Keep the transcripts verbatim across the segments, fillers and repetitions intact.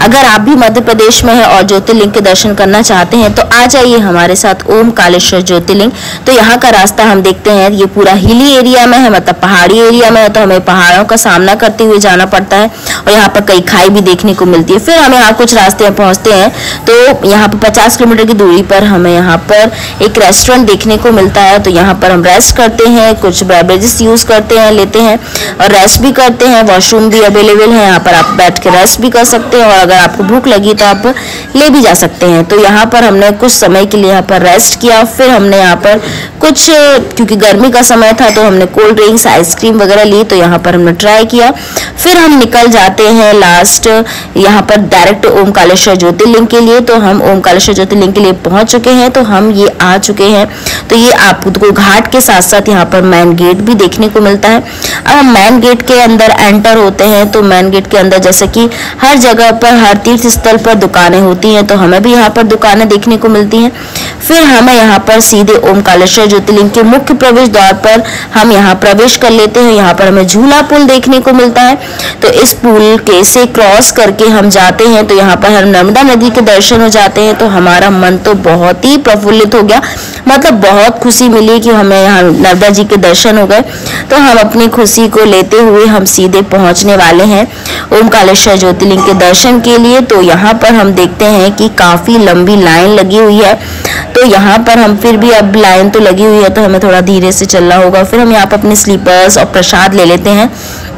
अगर आप भी मध्य प्रदेश में हैं और ज्योतिर्लिंग के दर्शन करना चाहते हैं तो आ जाइए हमारे साथ ओमकालेश्वर ज्योतिर्लिंग। तो यहाँ का रास्ता हम देखते हैं, ये पूरा हिली एरिया में है, मतलब पहाड़ी एरिया में है, तो हमें पहाड़ों का सामना करते हुए जाना पड़ता है और यहाँ पर कई खाई भी देखने को मिलती है। फिर हम यहाँ कुछ रास्ते में पहुँचते हैं तो यहाँ पर पचास किलोमीटर की दूरी पर हमें यहाँ पर एक रेस्टोरेंट देखने को मिलता है। तो यहाँ पर हम रेस्ट करते हैं, कुछ बेवरेजेस यूज करते हैं, लेते हैं और रेस्ट भी करते हैं। वॉशरूम भी अवेलेबल है, यहाँ पर आप बैठ के रेस्ट भी कर सकते हैं और अगर आपको भूख लगी तो आप ले भी जा सकते हैं। तो यहाँ पर हमने कुछ समय के लिए यहाँ पर रेस्ट किया। फिर हमने यहाँ पर कुछ, क्योंकि गर्मी का समय था तो हमने कोल्ड ड्रिंक्स आइसक्रीम वगैरह ली, तो यहाँ पर हमने ट्राई किया। फिर हम निकल जाते हैं लास्ट यहाँ पर डायरेक्ट ओमकालेश्वर ज्योतिर्लिंग के लिए। तो हम ओमकालेश्वर ज्योतिर्लिंग के लिए पहुंच चुके हैं, तो हम ये आ चुके हैं। तो ये आपको घाट के साथ साथ यहाँ पर मेन गेट भी देखने को मिलता है। अब हम मेन गेट के अंदर एंटर होते हैं तो मेन गेट के अंदर जैसे कि हर जगह पर, हर तीर्थ स्थल पर दुकानें होती हैं, तो हमें भी यहाँ पर दुकानें देखने को मिलती हैं। फिर हमें यहाँ पर सीधे ओमकालेश्वर ज्योतिर्लिंग के मुख्य प्रवेश द्वार पर हम यहाँ प्रवेश कर लेते हैं। यहाँ पर हमें झूला पुल देखने को मिलता है, तो इस पुल के से क्रॉस करके हम जाते हैं तो यहाँ पर हम नर्मदा नदी के दर्शन हो जाते हैं। तो हमारा मन तो बहुत ही प्रफुल्लित हो गया, मतलब बहुत खुशी मिली कि हमें यहाँ नर्मदा जी के दर्शन हो गए। तो हम अपनी खुशी को लेते हुए हम सीधे पहुँचने वाले हैं ओमकालेश्वर ज्योतिर्लिंग के दर्शन के लिए। तो यहाँ पर हम देखते हैं कि काफ़ी लंबी लाइन लगी हुई है। तो यहाँ पर हम फिर भी, अब लाइन तो लगी हुई है तो हमें थोड़ा धीरे से चलना होगा। फिर हम यहाँ पर अपने स्लीपर्स और प्रसाद ले लेते हैं।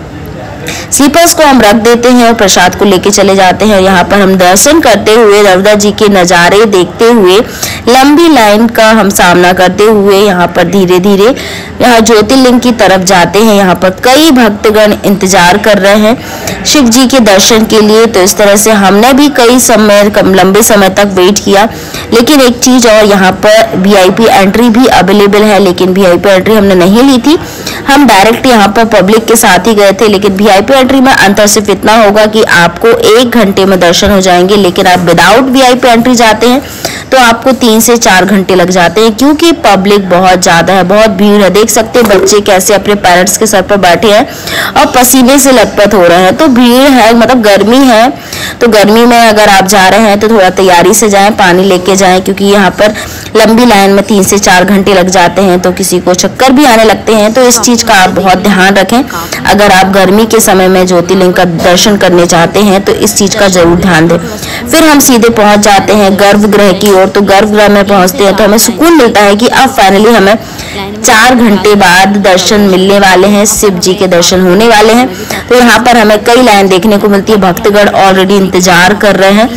स्लीपर्स को हम रख देते हैं और प्रसाद को लेके चले जाते हैं। यहाँ पर हम दर्शन करते हुए, नर्मदा जी के नज़ारे देखते हुए, लंबी लाइन का हम सामना करते हुए यहाँ पर धीरे धीरे यहाँ ज्योतिर्लिंग की तरफ जाते हैं। यहाँ पर कई भक्तगण इंतजार कर रहे हैं शिव जी के दर्शन के लिए। तो इस तरह से हमने भी कई समय, कम लंबे समय तक वेट किया। लेकिन एक चीज़ और, यहाँ पर वी आई पी एंट्री भी अवेलेबल है, लेकिन वी आई पी एंट्री हमने नहीं ली थी। हम डायरेक्ट यहाँ पर पब्लिक के साथ ही गए थे। लेकिन वी आई पी एंट्री में अंतर सिर्फ इतना होगा कि आपको एक घंटे में दर्शन हो जाएंगे, लेकिन आप without V I P entry जाते हैं तो आपको तीन से चार घंटे लग जाते हैं, क्योंकि पब्लिक बहुत ज़्यादा है, बहुत भीड़ है। देख सकते हैं बच्चे कैसे अपने पेरेंट्स के सर पर बैठे हैं और पसीने से लथपथ हो रहे हैं। तो भीड़ है, मतलब गर्मी है, तो गर्मी में अगर आप जा रहे हैं तो थोड़ा तैयारी से जाएं, पानी लेके जाएं, क्योंकि यहाँ पर लंबी लाइन में तीन से चार घंटे लग जाते हैं। तो किसी को चक्कर भी आने लगते हैं, तो इस चीज़ का आप बहुत ध्यान रखें। अगर आप गर्मी के समय में ज्योतिर्लिंग का दर्शन करने चाहते हैं तो इस चीज़ का जरूर ध्यान दें। फिर हम सीधे पहुंच जाते हैं गर्भगृह की ओर। तो गर्भगृह में पहुंचते हैं तो हमें सुकून मिलता है कि अब फाइनली हमें चार घंटे बाद दर्शन मिलने वाले हैं, शिव जी के दर्शन होने वाले हैं। तो यहाँ पर हमें कई लाइन देखने को मिलती है, भक्तगण ऑलरेडी इंतजार कर रहे हैं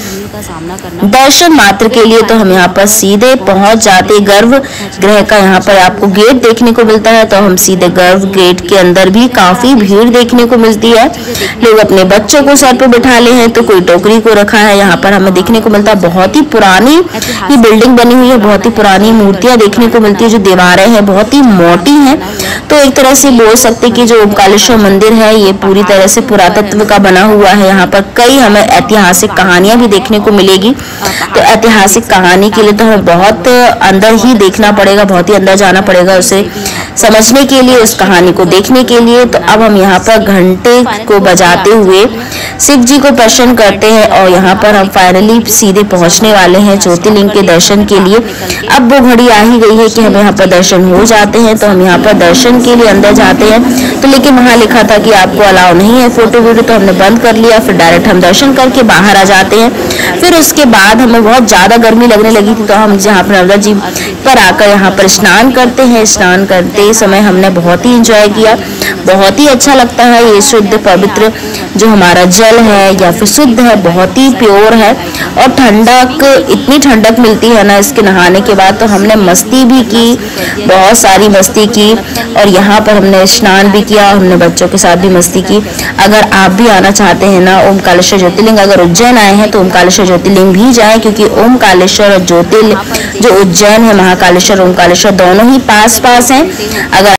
दर्शन मात्र के लिए। तो हम यहाँ पर सीधे पहुंच जाते, गर्भगृह का यहाँ पर आपको गेट देखने को मिलता है। तो हम सीधे गर्भ गेट के अंदर भी काफी भीड़ देखने को मिलती है। लोग अपने बच्चों को सर पर बिठा ले हैं, तो कोई टोकरी को रखा है। यहाँ पर हमें देखने को मिलता है बहुत ही पुरानी ये बिल्डिंग बनी हुई है, बहुत ही पुरानी मूर्तियां देखने को मिलती है। जो दीवारें हैं बहुत ही मोटी हैं। तो एक तरह से बोल सकते कि जो ओमकालेश्वर मंदिर है ये पूरी तरह से पुरातत्व का बना हुआ है। यहाँ पर कई हमें ऐतिहासिक कहानियां भी देखने को मिलेगी। तो ऐतिहासिक कहानी के लिए तो हमें बहुत अंदर ही देखना पड़ेगा, बहुत ही अंदर जाना पड़ेगा उसे समझने के लिए, उस कहानी को देखने के लिए। तो अब हम यहाँ पर घंटे को बजाते हुए शिव जी को प्रसन्न करते हैं और यहाँ पर हम फाइनली सीधे पहुँचने वाले हैं ज्योतिर्लिंग के दर्शन के लिए। अब वो घड़ी आ ही गई है कि हमें यहाँ पर दर्शन हो जाते हैं। तो हम यहाँ पर दर्शन के लिए अंदर जाते हैं, तो लेकिन वहाँ लिखा था कि आपको अलाउ नहीं है फोटो वीडियो, तो हमने बंद कर लिया। फिर डायरेक्ट हम दर्शन करके बाहर आ जाते हैं। फिर उसके बाद हमें बहुत ज़्यादा गर्मी लगने लगी थी, तो हम जहाँ पर नर्मदा जी पर आकर यहाँ पर स्नान करते हैं। स्नान करते समय हमने बहुत ही इंजॉय किया, बहुत ही अच्छा लगता है। ये शुद्ध पवित्र जो हमारा जल है या फिर शुद्ध है, बहुत ही प्योर है और ठंडक, इतनी ठंडक मिलती है ना इसके नहाने के बाद। तो हमने मस्ती भी की, बहुत सारी मस्ती की और यहाँ पर हमने स्नान भी किया, हमने बच्चों के साथ भी मस्ती की। अगर आप भी आना चाहते हैं ना ओमकालेश्वर ज्योतिर्लिंग, अगर उज्जैन आए हैं तो ओमकालेश्वर ज्योतिर्लिंग भी जाएं, क्योंकि ओमकालेश्वर और ज्योतिर्लिंग जो उज्जैन है, महाकालेश्वर ओमकालेश्वर दोनों ही पास पास हैं। अगर